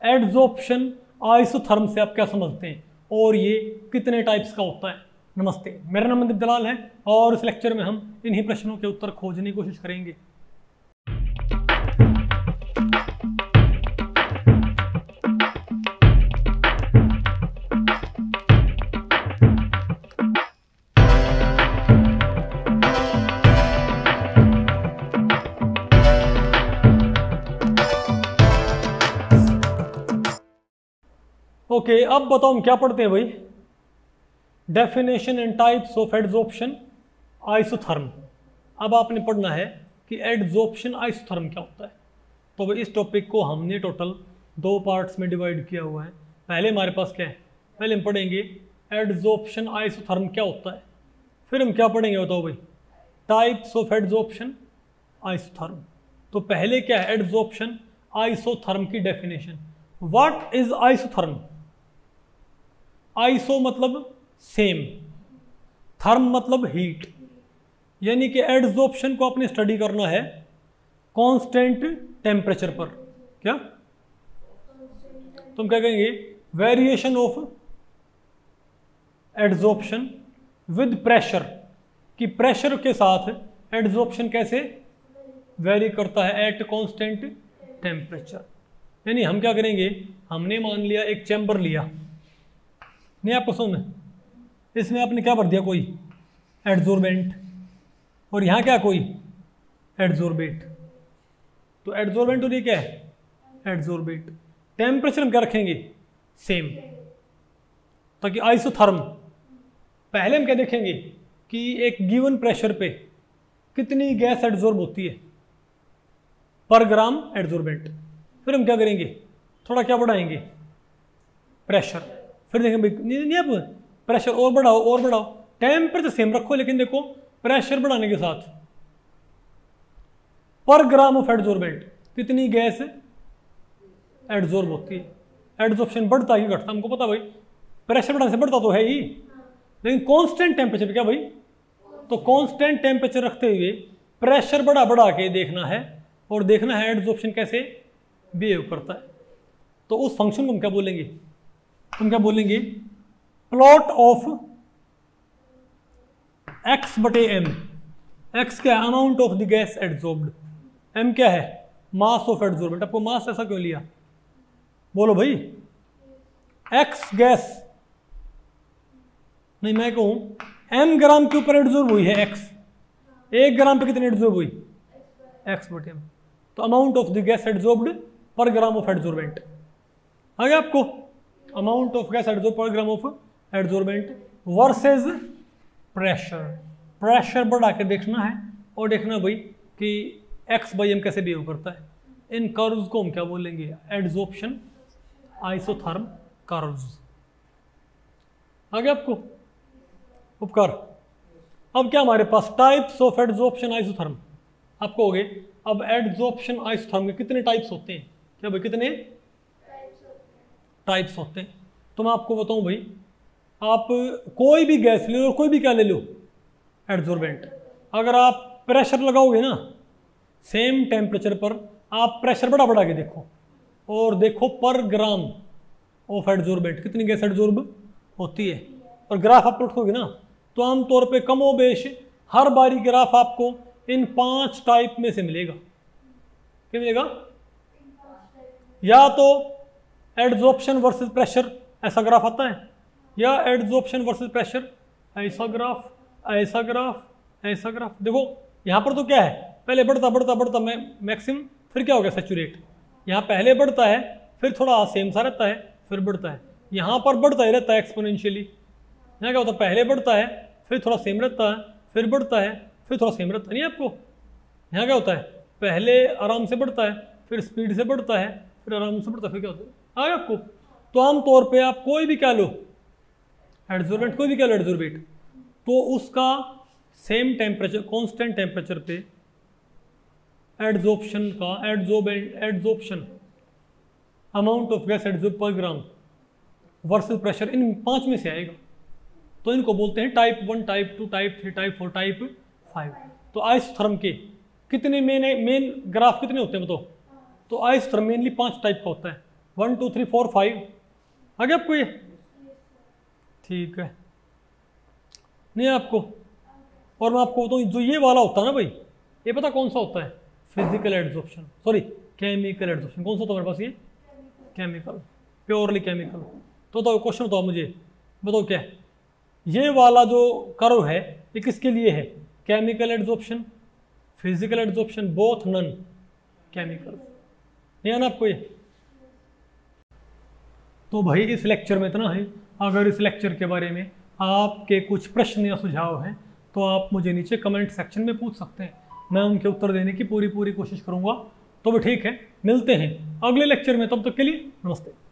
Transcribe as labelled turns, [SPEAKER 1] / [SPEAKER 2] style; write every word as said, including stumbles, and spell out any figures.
[SPEAKER 1] Adsorption isotherm से आप क्या समझते हैं और ये कितने टाइप्स का होता है। नमस्ते, मेरा नाम मनदीप दलाल है और इस लेक्चर में हम इन्हीं प्रश्नों के उत्तर खोजने की कोशिश करेंगे। ओके okay, अब बताओ हम क्या पढ़ते हैं भाई। Definition and types of adsorption isotherm. अब आपने पढ़ना है कि एड्जॉर्प्शन आइसोथर्म क्या होता है। तो भाई इस टॉपिक को हमने टोटल दो पार्ट्स में डिवाइड किया हुआ है। पहले हमारे पास क्या है, पहले हम पढ़ेंगे एड्जॉर्प्शन आइसोथर्म क्या होता है, फिर हम क्या पढ़ेंगे बताओ भाई, टाइप्स ऑफ एड्जॉर्प्शन आइसोथर्म। तो पहले क्या है, एड्जॉर्प्शन आइसोथर्म की definition. What is isotherm? Iso मतलब सेम, थर्म मतलब हीट, यानी कि एड्जॉर्प्शन को आपने स्टडी करना है कांस्टेंट टेम्परेचर पर। क्या तुम क्या कहेंगे, variation of adsorption with pressure, कि प्रेशर के साथ एड्जॉर्प्शन कैसे वेरी करता है एट कांस्टेंट टेम्परेचर। यानी हम क्या करेंगे, हमने मान लिया एक चैम्बर लिया, नहीं आपको समझ में, इसमें आपने क्या भर दिया, कोई एड्जॉर्बेंट, और यहाँ क्या कोई एड्जॉर्बेट। तो एड्जॉर्बेंट और ये क्या है एड्जॉर्बेट। टेम्परेचर हम क्या रखेंगे सेम, ताकि आइसोथर्म, पहले हम क्या देखेंगे कि एक गिवन प्रेशर पे कितनी गैस एड्जॉर्ब होती है पर ग्राम एड्जॉर्बेंट। फिर हम क्या करेंगे, थोड़ा क्या बढ़ाएंगे प्रेशर, फिर देखेंगे नहीं नहीं अब प्रेशर और बढ़ाओ और बढ़ाओ, टेम्परेचर सेम रखो लेकिन देखो प्रेशर बढ़ाने के साथ पर ग्राम ऑफ एड्जॉर्बेंट कितनी गैस एड्जॉर्ब होती है। एड्जॉर्प्शन बढ़ता ही घटता, हमको पता भाई प्रेशर बढ़ाने से बढ़ता तो है ही, लेकिन कांस्टेंट टेम्परेचर पे क्या भाई, तो कांस्टेंट टेम्परेचर रखते हुए प्रेशर बढ़ा बढ़ा के देखना है और देखना है एड्जॉर्प्शन कैसे बिहेव करता है। तो उस फंक्शन को हम क्या बोलेंगे, हम क्या बोलेंगे, प्लॉट ऑफ एक्स बटे एम। एक्स क्या है, amount of the gas adsorbed, m क्या है मास ऑफ एड्जॉर्बेंट। आपको मास ऐसा क्यों लिया, बोलो भाई, एक्स गैस नहीं, मैं कहूं एम ग्राम के ऊपर एड्जॉर्ब हुई है एक्स, एक ग्राम पे कितनी एड्जॉर्ब हुई एक्स बटे एम। तो amount of the gas adsorbed per gram of adsorbent आ गया आपको, amount of gas adsorb per gram of adsorbent versus pressure. Pressure बढ़ा के देखना है और देखना भाई कि एक्स बाई एम कैसे बिहेव करता है। इन कर्व्स को हम क्या बोलेंगे, एड्जॉर्प्शन आइसोथर्म कर्व्स। आ गया आपको उपकार। अब क्या हमारे पास टाइप्स ऑफ एड्जॉर्प्शन आइसोथर्म, आपको हो गए। अब एड्जॉर्प्शन आइसोथर्म के कितने टाइप्स होते हैं, क्या भाई कितने टाइप्स होते हैं। तो मैं आपको बताऊं भाई, आप कोई भी गैस ले लो, कोई भी क्या ले लो एड्जॉर्बेंट, अगर आप प्रेशर लगाओगे ना सेम टेम्परेचर पर, आप प्रेशर बढ़ा बढ़ा के देखो और देखो पर ग्राम ऑफ एड्जॉर्बेंट कितनी गैस एड्जॉर्ब होती है, और ग्राफ आप उठोगे ना तो आमतौर पे कमो बेश हर बारी ग्राफ आपको इन पांच टाइप में से मिलेगा। क्या मिलेगा, या तो एड्जॉर्प्शन वर्सेस प्रेशर ऐसा ग्राफ आता है, या एड्जॉर्प्शन वर्सेस प्रेशर ऐसा ग्राफ, ऐसा ग्राफ, ऐसा ग्राफ। देखो यहाँ पर तो क्या है, पहले बढ़ता बढ़ता बढ़ता मैं मैक्सिमम, फिर क्या हो गया सैचुरेट। यहाँ पहले बढ़ता है फिर थोड़ा सेम सा रहता है फिर बढ़ता है, यहाँ पर बढ़ता ही रहता है एक्सपोनेंशियली। यहाँ क्या होता है, पहले बढ़ता है फिर थोड़ा सेम रहता है फिर बढ़ता है फिर थोड़ा सेम रहता है। नहीं आपको यहाँ क्या होता है, पहले आराम से बढ़ता है फिर स्पीड से बढ़ता है फिर आराम से बढ़ता है, फिर क्या होता है आगे आपको। तो आमतौर पे आप कोई भी क्या लो एड्जॉर्बेंट, कोई भी क्या लो एड्जॉर्बेट, तो उसका सेम टेम्परेचर कांस्टेंट टेम्परेचर पे एड्जॉर्प्शन का adsorbent adsorption amount of gas adsorb per gram versus pressure, इन पांच में से आएगा। तो इनको बोलते हैं type one, type two, type three, type four, type five. तो आइसोथर्म के कितने मेन मेन ग्राफ कितने होते हैं बताओ। तो आइसोथर्म मेनली पांच टाइप का होता है। One two three four five आ गया आपको ये? ठीक है, नहीं आपको? और मैं आपको बताऊँ जो ये वाला होता है ना भाई, ये पता कौन सा होता है? Physical adsorption, sorry chemical adsorption. कौन सा होता है मेरे पास ये? Chemical, purely chemical. तो बताओ क्वेश्चन बताओ मुझे, बताओ क्या है ये वाला जो कर्व है, ये किसके लिए है? Chemical adsorption, physical adsorption, both, none, chemical. नहीं आना आपको ये? तो भाई इस लेक्चर में इतना है। अगर इस लेक्चर के बारे में आपके कुछ प्रश्न या सुझाव हैं तो आप मुझे नीचे कमेंट सेक्शन में पूछ सकते हैं, मैं उनके उत्तर देने की पूरी पूरी कोशिश करूंगा। तो भी ठीक है, मिलते हैं अगले लेक्चर में, तब तक के लिए नमस्ते।